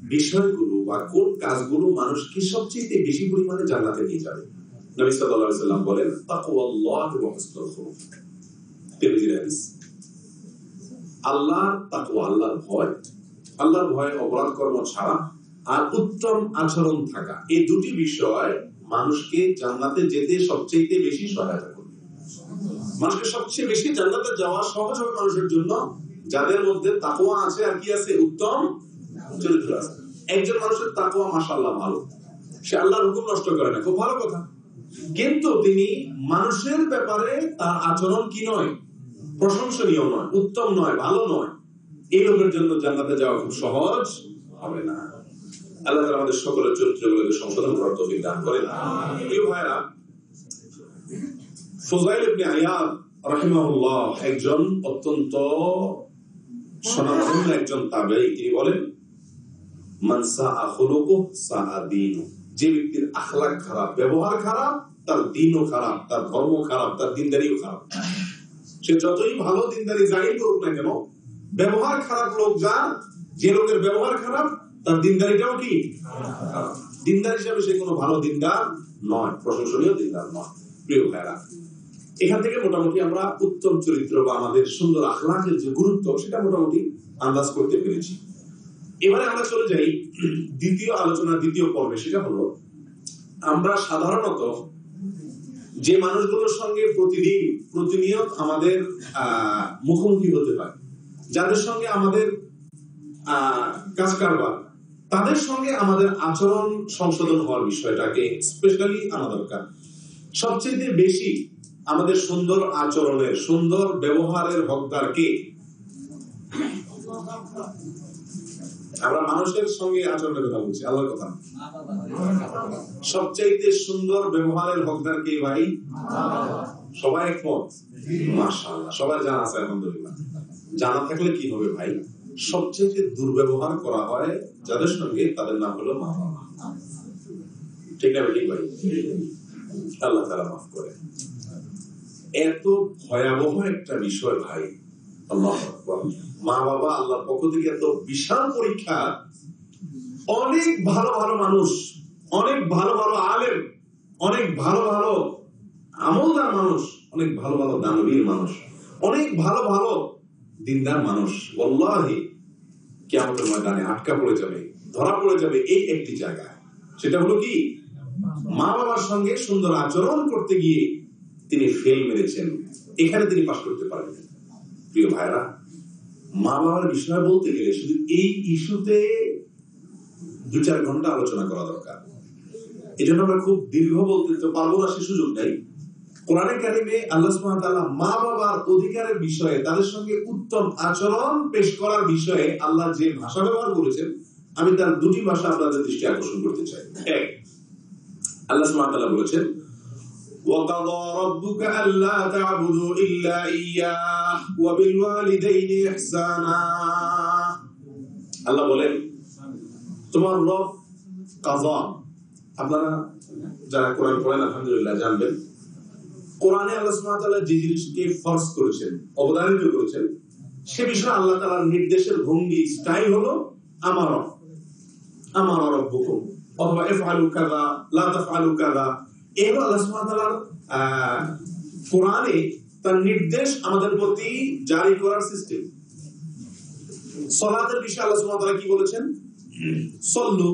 বিষয়গুলো বা কোন কাজগুলো মানুষকে সবচেয়ে বেশি পরিমাণে জান্নাতে নিয়ে যাবে? নবী সাল্লাল্লাহু আলাইহি ওয়াসাল্লাম বলেন, তাকওয়াল্লাহ ওয়া হুসনুল খুলুক। তিরমিজির হাদিস। আল্লাহর তাকওয়া, আল্লাহর ভয় অপরাধ কর্ম ছাড়া আর উত্তম আচরণ থাকা, এই দুটি বিষয় মানুষকে জান্নাতে যেতে সবচেয়ে বেশি সহায়তা করবে। মানুষকে সবচেয়ে বেশি জান্নাতে যাওয়া সহজ হবে মানুষের জন্য যাদের মধ্যে তাকওয়া আছে আর কি আছে, উত্তম চরিত্র আছে। একজন মানুষের তাকওয়া মাশাআল্লাহ ভালো, সে আল্লাহর হুকুম নষ্ট করে না, খুব ভালো কথা, কিন্তু তিনি মানুষের ব্যাপারে তার আচরণ কি নয়, প্রশংসনীয় নয়, উত্তম নয়, ভালো নয়, এই লোকের জন্য জান্নাতে যাওয়া খুব সহজ হবে না। আল্লাহ তাআলা আমাদের সকলের চরিত্রগুলোকে সংশোধন করার তৌফিক দান করেন। প্রিয় ভাইরা, ফুযাইল ইবনে আয়াদ রাহিমাহুল্লাহ একজন অত্যন্ত স্বনামধন্য একজন তাবেঈ। তিনি বলেন, মান সাআ খুলুকুহু সাআ দীনু, যে ব্যক্তির আখলাক খারাপ, ব্যবহার খারাপ, তার দ্বীনও খারাপ, তার ধর্ম খারাপ, তার দ্বীনদারিও খারাপ। সে যতই ভালো দ্বীনদারি জাহির করুক না কেন, ব্যবহার খারাপ লোক যার, যে লোকের ব্যবহার খারাপ, তার দ্বীনদারিটাও কি খারাপ। দ্বীনদার হিসাবে সে কোনো ভালো দ্বীনদার নয়, প্রশংসনীয় দ্বীনদার নয়। প্রিয় ভাইরা, এখান থেকে মোটামুটি আমরা উত্তম চরিত্র বা আমাদের সুন্দর আখলাকের যে গুরুত্ব সেটা মোটামুটি আন্দাজ করতে পেরেছি। এবারে আমরা চলে যাই দ্বিতীয় আলোচনার দ্বিতীয় পর্বে। সেটা হলো, আমরা সাধারণত যে মানুষগুলোর সঙ্গে প্রতিনিয়ত আমাদের মুখোমুখি হতে হয়, যাদের সঙ্গে আমাদের কাজ কারবার, তাদের সঙ্গে আমাদের আচরণ সংশোধন হওয়ার বিষয়টাকে স্পেশালি আনা দরকার। সবচেয়ে বেশি আমাদের সুন্দর আচরণের, সুন্দর ব্যবহারের হকদার কে? আমরা মানুষের সঙ্গে আচরণের কথা বলছি, আল্লাহর কথা। সবচাইতে সুন্দর ব্যবহারের হকদার কে ভাই? সবাই একমত? মাশাআল্লাহ, সবার জানা আছে আলহামদুলিল্লাহ। জানা থাকলে কি হবে ভাই? সবচেয়ে দুর্ব্যবহার করা হয় যাদের সঙ্গে, তাদের নাম হলো মা বাবা। ঠিক না ঠিক ভাই? আল্লাহ তাআলা মাফ করে। এত ভয়াবহ একটা বিষয় ভাই, আল্লাহু আকবার। মা বাবা আল্লাহর পক্ষ থেকে এত বিশাল পরীক্ষা। অনেক ভালো ভালো মানুষ, অনেক ভালো ভালো আলেম, অনেক ভালো ভালো আমলদার মানুষ, অনেক ভালো ভালো দানবীর মানুষ, অনেক ভালো ভালো দিনদার মানুষ, ওয়াল্লাহি কিয়ামতের ময়দানে আটকা পড়ে যাবে, ধরা পড়ে যাবে এই একটি জায়গায়। সেটা হলো কি? মা বাবার সঙ্গে সুন্দর আচরণ করতে গিয়ে তিনি ফেল মেরেছেন, এখানে তিনি পাস করতে পারেন। প্রিয় ভাইরা, মা বাবার বিষয় বলতে গেলে শুধু এই ইস্যুতে 2-4 ঘন্টা আলোচনা করা দরকার। এই জন্য আমরা খুব দীর্ঘ বলতে তো পারবো না, সে সুযোগ নেই। কোরআনে কারিমে আল্লাহ সুবহানাহু ওয়া তাআলা মা বাবার অধিকারের বিষয়ে, তাদের সঙ্গে উত্তম আচরণ পেশ করার বিষয়ে আল্লাহ যে ভাষা ব্যবহার করেছেন, আমি তার দুটি ভাষা আপনাদের দৃষ্টি আকর্ষণ করতে চাই। এক, আল্লাহ সুবহানাহু ওয়া তাআলা বলেছেন, وَقَضَى رَبُّكَ أَلَّا تَعْبُدُوا إِلَّا إِيَّاهُ وَبِالْوَالِدَيْنِ إِحْسَانًا। আল্লাহ বলেন, তোমার রব কাযা। আপনারা যারা কোরআন পড়েন আলহামদুলিল্লাহ জানবেন, কোরআনে আল্লাহ সুবহানাহু ওয়া তাআলা যে জিনিসকে ফরজ করেছেন, অবধারিত করেছেন, সে বিষয়ে আল্লাহ তাআলার নির্দেশের ভঙ্গি, স্টাইল হলো আমার রব্বুকুম, অথবা ইফআলু কাযা লা তাফআলু কাযা। এই হলো আল্লাহ সুবহানাহু ওয়া তাআলার কোরআনে তার নির্দেশ আমাদের প্রতি জারি করার সিস্টেম। সালাতের বিষয়ে আল্লাহ সুবহানাহু ওয়া তাআলা কি বলেছেন? সল্লু,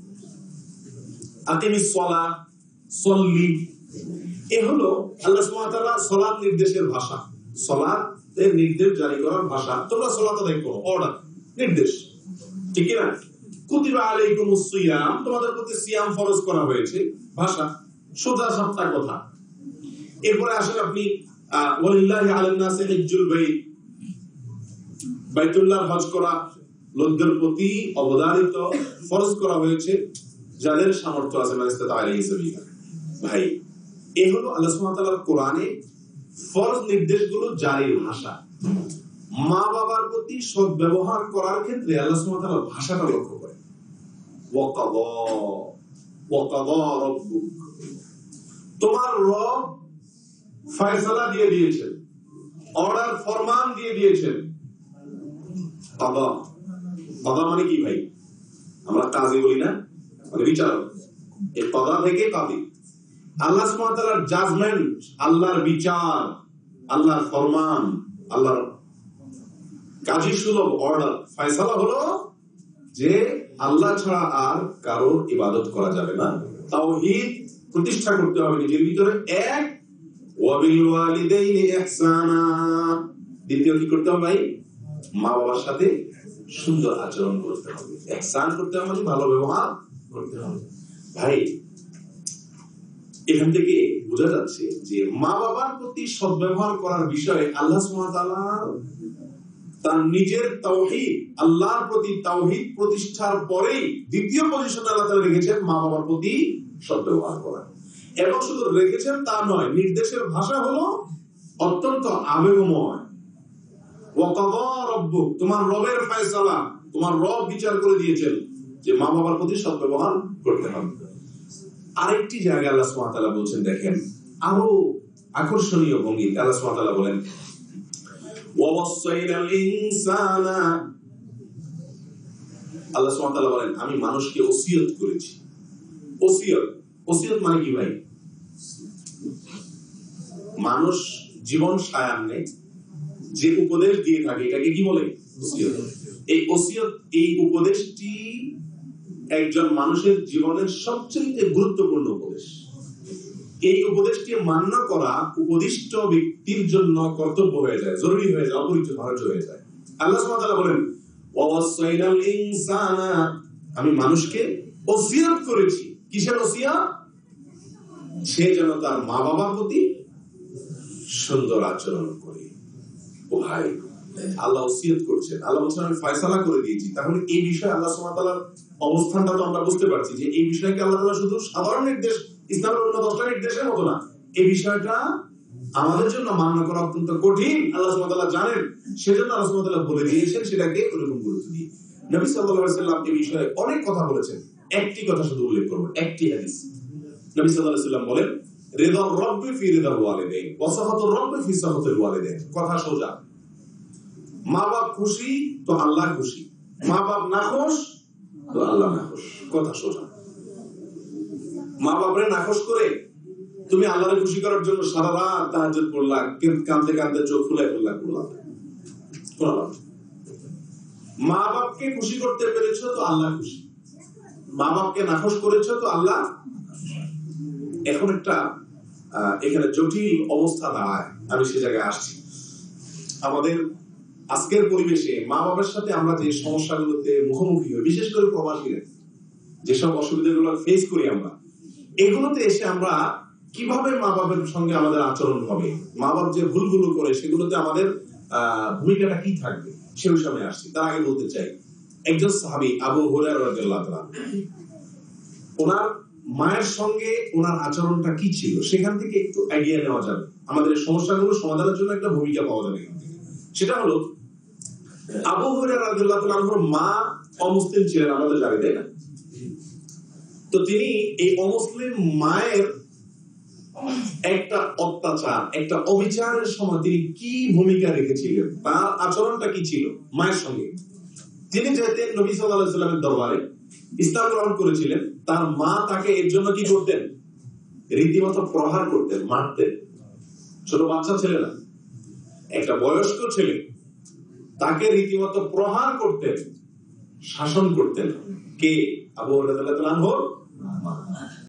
আকিমিস সালাহ, সল্লি। এই হলো আল্লাহ সুবহানাহু ওয়া তাআলা সালাত নির্দেশের ভাষা, সালাতের নির্দেশ জারি করার ভাষা। তোমরা সালাত আদায় করো, অর্ডার, নির্দেশ, ঠিক না? কুতিবা আলাইকুমুস সিয়াম, তোমাদের প্রতি সিয়াম ফরজ করা হয়েছে, ভাষা, সোজা সাপটা কথা। এরপরে আসেন আপনি ওয়ালিল্লাহি আলান নাসি হিজ্জুল বাইত, বাইতুল্লাহ হজ করা লোকদের প্রতি অবধারিত, ফরজ করা হয়েছে যাদের সামর্থ্য আছে, মানে ইসতাতা আলাইহি সাবিলা। ভাই, এই হলো আল্লাহ সুবহানাহু ওয়া তাআলার কোরআনে ফরজ নির্দেশগুলো জারির ভাষা। মা বাবার প্রতি সৎ ব্যবহার করার ক্ষেত্রে আল্লাহ সুবহানাহু ওয়া তাআলা ভাষাটা লক্ষ্য করেন। ওয়াকাদা রাব্বুক, তোমার রব ফয়সালা দিয়ে দিয়েছেন, অর্ডার ফরমান দিয়ে দিয়েছেন। কাদা মানে কি ভাই? আমরা কাজী বলি না, মানে বিচারক, এই কদা থেকে কাজী। আল্লাহ সুবহানাহু ওয়া তাআলার জাজমেন্ট, আল্লাহর বিচার, আল্লাহর ফরমান, আল্লাহর কাজী সুলভ অর্ডার, ফয়সালা হলো যে আল্লাহ ছাড়া আর কারোর ইবাদত করা যাবে না, তাওহীদ প্রতিষ্ঠা করতে হবে নিজের ভিতরে, এক, ওয়া বিল ওয়ালিদাইনি ইহসানা, দ্বিতীয় কি করতে হবে ভাই, মা বাবার সাথে সুন্দর আচরণ করতে হবে, ইহসান করতে হবে, মানে ভালো ব্যবহার করতে হবে। ভাই এখান থেকে বোঝা যাচ্ছে যে মা বাবার প্রতি সদ্ব্যবহার করার বিষয়ে আল্লাহ সুবহানাহু ওয়া তাআলা তার নিজের তাওহীদ, আল্লাহর প্রতি তাওহীদ প্রতিষ্ঠার পরেই দ্বিতীয় পজিশনে আল্লাহ তাআলা রেখেছেন মা বাবার প্রতি সদ্ব্যবহার করা। এবং শুধু রেখেছেন তা নয়, নির্দেশের ভাষা হলো অত্যন্ত আবেগময়। ওয়া কাযা রাব্বুক, তোমার রবের ফয়সালা, তোমার রব বিচার করে দিয়েছেন যে মা বাবার প্রতি সদ্ব্যবহার করতে হবে। আরেকটি জায়গায় আল্লাহ সুবহানাহু ওয়া তাআলা বলছেন, দেখেন আরো আকর্ষণীয় ভঙ্গিতে আল্লাহ সুবহানাহু ওয়া তাআলা বলেন, ওয়াসাইনাল ইনসানা, আল্লাহ সুবহানাহু ওয়া তাআলা বলেন আমি মানুষকে ওসিয়ত করেছি। ওসিয়ত, ওসিয়ত মানে কি ভাই? মানুষ জীবন সায়ান্নে যে উপদেশ দিয়ে থাকে এটাকে কি বলে? ওসিয়ত। এই ওসিয়ত, এই উপদেশটি একজন মানুষের জীবনের সবচেয়ে গুরুত্বপূর্ণ উপদেশ। এই উপদেশটি মান্য করা উপদিষ্ট ব্যক্তির জন্য কর্তব্য হয়ে যায়, জরুরি হয়ে যায়, অপরিহার্য হয়ে যায়। আল্লাহ সুবহানাহু ওয়া তাআলা বলেন ওয়াসাইনাল ইনসানা, আমি মানুষকে ওসিয়ত করেছি। কিসের ওসিয়ত? সে যেন তার মা বাবার প্রতি সুন্দর আচরণ করে। ও ভাই, আল্লাহ ওসিয়ত করছেন, আল্লাহ বলছেন আমি ফয়সালা করে দিয়েছি। তাহলে এই বিষয়ে আল্লাহ সুবহানাহু ওয়া তাআলার অবস্থানটা তো আমরা বুঝতে পারছি যে এই বিষয়কে আল্লাহ তাআলা শুধু সাধারণ নির্দেশ, ইসলামের অন্য 10টা নির্দেশের মতো না, এই বিষয়টা আমাদের জন্য মান্য করা অত্যন্ত কঠিন, আল্লাহ সুবহানাহু ওয়া তাআলা জানেন। সেজন্য আল্লাহ সুবহানাহু ওয়া তাআলা বলে দিয়েছেন সেটাকে ওরকম গুরুত্ব দিয়ে। নবী সাল্লাল্লাহু আলাইহি ওয়াসাল্লাম এই বিষয়ে অনেক কথা বলেছেন, একটি কথা শুধু উল্লেখ করব, একটি হাদিস। নবী সাল্লাল্লাহু আলাইহি ওয়াসাল্লাম বলেন, রিদার রাব্বি ফি রিদাল ওয়ালিদাইন ওয়া সাখাতুর রাব্বি ফি সাখাতিল ওয়ালিদাইন। কথা সোজা, মা বাপ খুশি তো আল্লাহ খুশি, মা বাপ নাখোশ তো আল্লাহ নাখোশ। কথা সোজা। মা বাপরে নাখোশ করে তুমি আল্লাহরে খুশি করার জন্য সারা রাত তাহাজ্জুদ পড়লা, কাঁদতে কাঁদতে চোখ ফুলে ফেললা, মা বাপকে খুশি করতে পেরেছো তো আল্লাহ খুশি, মা বাপকে নাখোশ করেছো তো আল্লাহ। এখন একটা এখানে জটিল অবস্থা দাঁড়ায়, আমি সে জায়গায় আসছি। আমাদের আজকের পরিবেশে মা বাবার সাথে আমরা যে সমস্যাগুলোতে মুখোমুখি হই, বিশেষ করে প্রবাসীরা যেসব অসুবিধাগুলো ফেস করি আমরা, এগুলোতে এসে আমরা কিভাবে মা বাবার সঙ্গে আমাদের আচরণ হবে, মা বাপ যে ভুলগুলো করে সেগুলোতে আমাদের ভূমিকাটা কি থাকবে, সে বিষয়ে আসছি। তার আগে বলতে চাই, একজন সাহাবী আবু হুরায়রা রাদিয়াল্লাহু তাআলা, ওনার মায়ের সঙ্গে ওনার আচরণটা কি ছিল সেখান থেকে একটু আইডিয়া নেওয়া যাবে, আমাদের সমস্যাগুলো সমাধানের জন্য একটা ভূমিকা পাওয়া যাবে এখান থেকে। সেটা হলো, আবু হুরায়রা রাদিয়াল্লাহু তাআলার মা অমুসলিম ছিলেন, আমাদের জানি, তাই না? তো তিনি এই অমুসলিম মায়ের একটা অত্যাচার, একটা অবিচারের সময় তিনি কি ভূমিকা রেখেছিলেন, তার আচরণটা কি ছিল মায়ের সঙ্গে। তিনি যেতেন নবী সাল্লাল্লাহু আলাইহি ওয়াসাল্লামের দরবারে, ইসলাম গ্রহণ করেছিলেন, তার মা তাকে এর জন্য কি করতেন, রীতিমতো প্রহার করতেন, মারতেন। ছোট বাচ্চা ছেলে না, একটা বয়স্ক ছেলে, তাকে রীতিমতো প্রহার করতেন, শাসন করতেন। কে? আবু হুরায়রা রাদিয়াল্লাহু আনহু